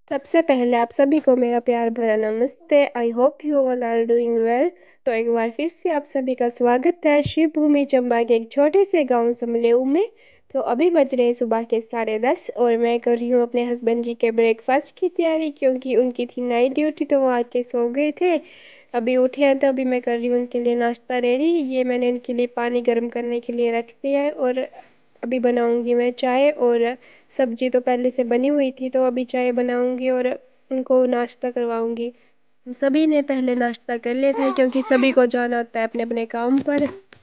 सबसे पहले आप सभी को मेरा प्यार भरा नमस्ते। I hope you all are doing well. तो एक बार फिर से आप सभी का स्वागत है शिवभूमि चंबा के एक छोटे से गांव समलेऊ में। तो अभी बज रहे हैं सुबह के 10:30 और मैं कर रही हूँ अपने हस्बैंड जी के ब्रेकफास्ट की तैयारी, क्योंकि उनकी थी नाइट ड्यूटी तो वो आके सो गए थे। अभी उठे हैं तो अभी मैं कर रही हूँ उनके लिए नाश्ता रेडी। ये मैंने उनके लिए पानी गर्म करने के लिए रख दिया है और अभी बनाऊंगी मैं चाय। और सब्जी तो पहले से बनी हुई थी, तो अभी चाय बनाऊंगी और उनको नाश्ता करवाऊंगी। सभी ने पहले नाश्ता कर लिया था क्योंकि सभी को जाना होता है अपने अपने काम पर।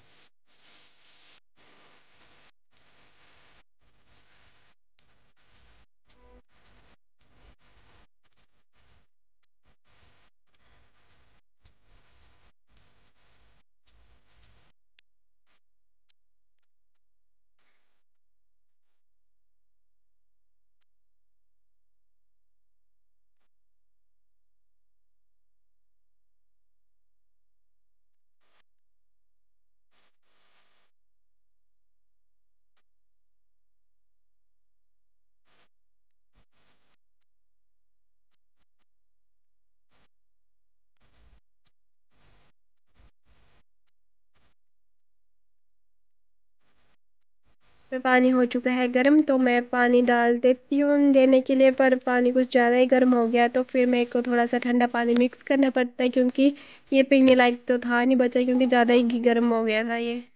में पानी हो चुका है गर्म, तो मैं पानी डाल देती हूँ देने के लिए। पर पानी कुछ ज़्यादा ही गर्म हो गया तो फिर मेरे को थोड़ा सा ठंडा पानी मिक्स करना पड़ता है, क्योंकि ये पीने लायक तो था नहीं बचा, क्योंकि ज़्यादा ही गर्म हो गया था ये।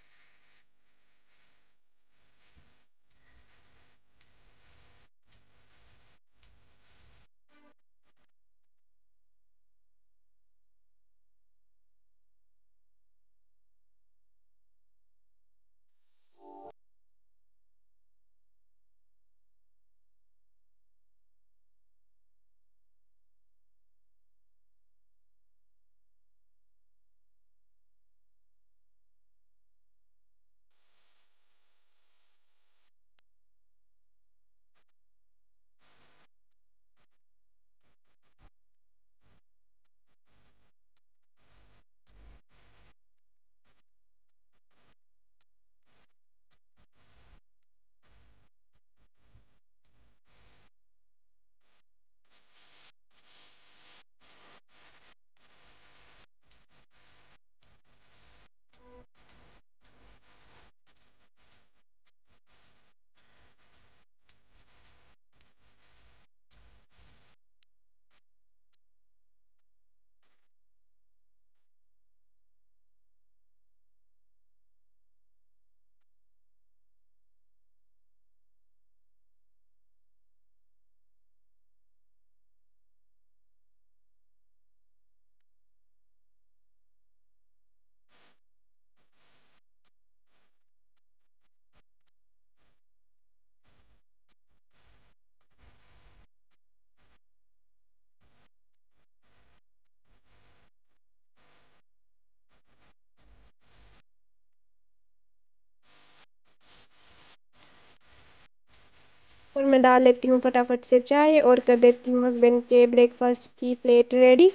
और मैं डाल लेती हूँ फटाफट से चाय और कर देती हूँ हस्बैंड के ब्रेकफास्ट की प्लेट रेडी।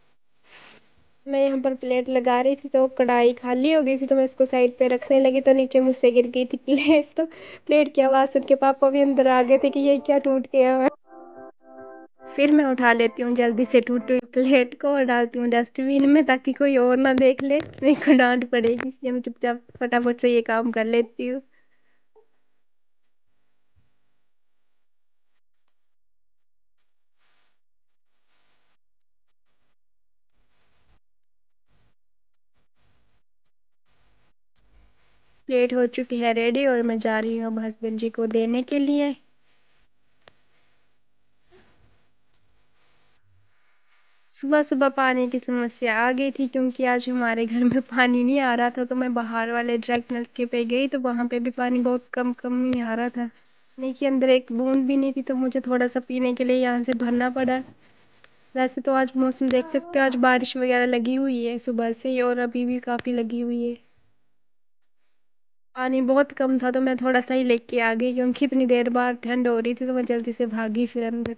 मैं यहाँ पर प्लेट लगा रही थी तो कढ़ाई खाली हो गई थी, तो मैं उसको साइड पे रखने लगी तो नीचे मुझसे गिर गई थी प्लेट। तो प्लेट की आवाज़ सुन के पापा भी अंदर आ गए थे कि ये क्या टूट गया है। फिर मैं उठा लेती हूँ जल्दी से टूटी हुई प्लेट को और डालती हूँ डस्टबिन में, ताकि कोई और ना देख ले, मेरे को डांट पड़ेगी, इसलिए मैं चुपचाप फटाफट से ये काम कर लेती हूँ। प्लेट हो चुकी है रेडी और मैं जा रही हूँ अब हस्बैंड जी को देने के लिए। सुबह सुबह पानी की समस्या आ गई थी, क्योंकि आज हमारे घर में पानी नहीं आ रहा था, तो मैं बाहर वाले डायरेक्ट नलके पे गई तो वहां पे भी पानी बहुत कम कम ही आ रहा था। नहीं कि अंदर एक बूंद भी नहीं थी, तो मुझे थोड़ा सा पीने के लिए यहाँ से भरना पड़ा। वैसे तो आज मौसम देख सकते हो, आज बारिश वगैरह लगी हुई है सुबह से ही और अभी भी काफी लगी हुई है। पानी बहुत कम था तो मैं थोड़ा सा ही लेके आ गई, क्योंकि इतनी देर बाद ठंड हो रही थी तो मैं जल्दी से भागी फिर अंदर।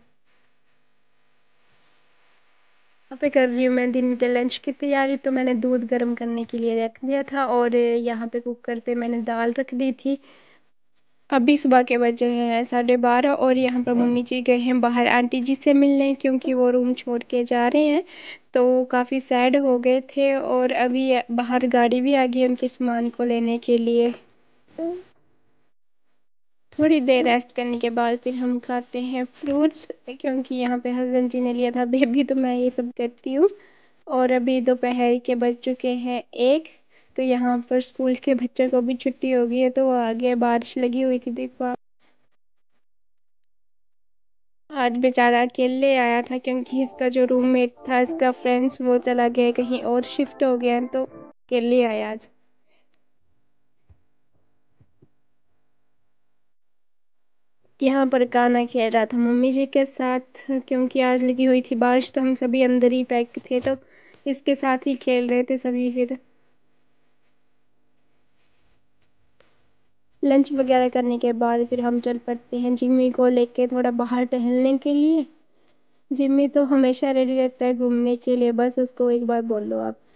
यहाँ पे कर रही हूँ मैं दिन के लंच की तैयारी। तो मैंने दूध गर्म करने के लिए रख दिया था और यहाँ पे कुकर पे मैंने दाल रख दी थी। अभी सुबह के बजे हैं 12:30 और यहाँ पर मम्मी जी गए हैं बाहर आंटी जी से मिलने, क्योंकि वो रूम छोड़ के जा रहे हैं। तो काफ़ी सैड हो गए थे और अभी बाहर गाड़ी भी आ गई उनके सामान को लेने के लिए। थोड़ी देर रेस्ट करने के बाद फिर हम खाते हैं फ्रूट्स, क्योंकि यहाँ पे हस्बैंड जी ने लिया था बेबी, तो मैं ये सब करती हूँ। और अभी दोपहर के बज चुके हैं 1। तो यहाँ पर स्कूल के बच्चों को भी छुट्टी हो गई है, तो वो आगे बारिश लगी हुई थी, देखो आप। आज बेचारा अकेले आया था, क्योंकि इसका जो रूममेट था, इसका फ्रेंड्स, वो चला गया कहीं और, शिफ्ट हो गया, तो अकेले आया आज। यहाँ पर गाना खेल रहा था मम्मी जी के साथ, क्योंकि आज लगी हुई थी बारिश, तो हम सभी अंदर ही पैक थे, तो इसके साथ ही खेल रहे थे सभी। फिर लंच वगैरह करने के बाद फिर हम चल पड़ते हैं जिम्मी को लेके थोड़ा बाहर टहलने के लिए। जिम्मी तो हमेशा रेडी रहता है घूमने के लिए, बस उसको एक बार बोल लो आप।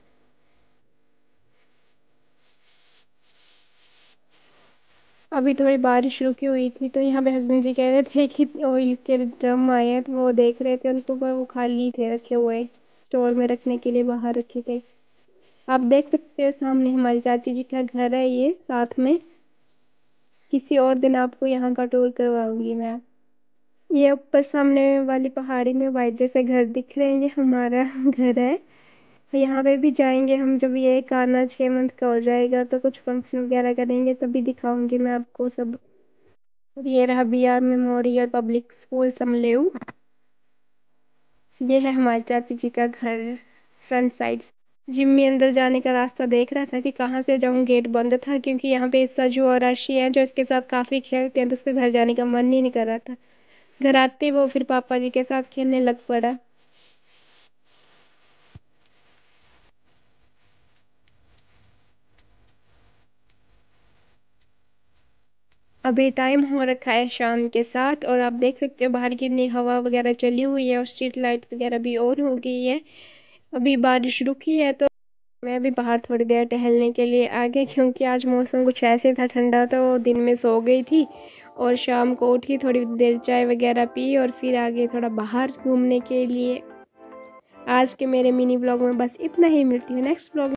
अभी थोड़ी बारिश रुकी हुई थी, तो यहाँ पे हस्बैंड जी कह रहे थे कि ऑयल के ड्रम आए हैं, तो वो देख रहे थे उनको, पर वो खाली थे, रखे हुए स्टोर में रखने के लिए बाहर रखे थे। आप देख सकते हो सामने हमारी चाची जी का घर है, ये साथ में। किसी और दिन आपको यहाँ का टूर करवाऊंगी मैं। ये ऊपर सामने वाली पहाड़ी में वाइट जैसे घर दिख रहे हैं, ये हमारा घर है। यहाँ पे भी जाएंगे हम जब ये गाना 6 मंथ का हो जाएगा, तो कुछ फंक्शन वगैरह करेंगे, तभी दिखाऊंगी मैं आपको सब। और ये रहा BR memorial public school Samleu. ये है हमारी चाची जी का घर फ्रंट साइड। जिम्मी अंदर जाने का रास्ता देख रहा था कि कहाँ से जाऊं, गेट बंद था, क्योंकि यहाँ पे सजू और अर्शी हैं जो इसके साथ काफ़ी खेलते हैं, तो उसके घर जाने का मन ही नहीं कर रहा था। घर आते वो फिर पापा जी के साथ खेलने लग पड़ा। अभी टाइम हो रखा है शाम के 7, और आप देख सकते हो बाहर कितनी हवा वगैरह चली हुई है, और स्ट्रीट लाइट वगैरह भी ऑन हो गई है। अभी बारिश रुकी है, तो मैं भी बाहर थोड़ी देर टहलने के लिए आ गई, क्योंकि आज मौसम कुछ ऐसे था ठंडा, तो दिन में सो गई थी और शाम को उठी, थोड़ी देर चाय वगैरह पी और फिर आ गई थोड़ा बाहर घूमने के लिए। आज के मेरे मिनी ब्लॉग में बस इतना ही, मिलती हूँ नेक्स्ट ब्लॉग।